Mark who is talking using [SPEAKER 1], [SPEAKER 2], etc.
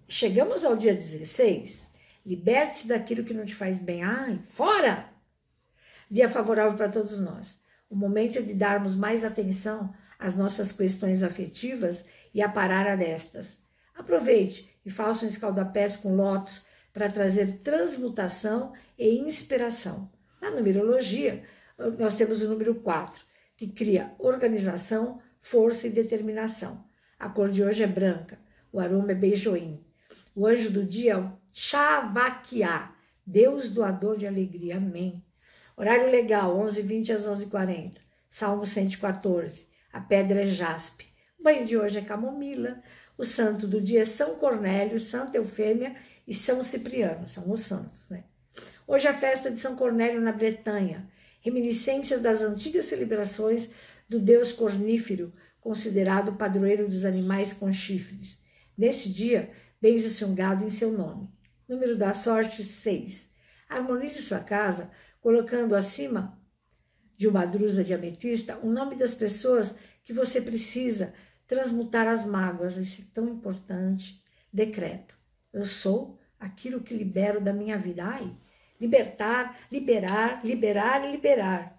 [SPEAKER 1] chegamos ao dia 16, liberte-se daquilo que não te faz bem. Ai, fora! Dia favorável para todos nós. O momento de darmos mais atenção às nossas questões afetivas e aparar arestas. Aproveite e faça um escaldapés com lótus para trazer transmutação e inspiração. Na numerologia, nós temos o número 4, que cria organização, força e determinação. A cor de hoje é branca, o aroma é beijoim. O anjo do dia é o Chavaquiá, Deus doador de alegria. Amém. Horário legal, 11h20 às 11h40. Salmo 114. A pedra é jaspe. O banho de hoje é camomila. O santo do dia é São Cornélio, Santa Eufêmia e São Cipriano. São os santos, né? Hoje é a festa de São Cornélio na Bretanha. Reminiscências das antigas celebrações do deus cornífero, considerado padroeiro dos animais com chifres. Nesse dia, benze-se um gado em seu nome. Número da sorte, 6. Harmonize sua casa, colocando acima de uma drusa de ametista o nome das pessoas que você precisa transmutar as mágoas. Isso é tão importante. Decreto. Eu sou aquilo que libero da minha vida. Ai, libertar, liberar, liberar e liberar.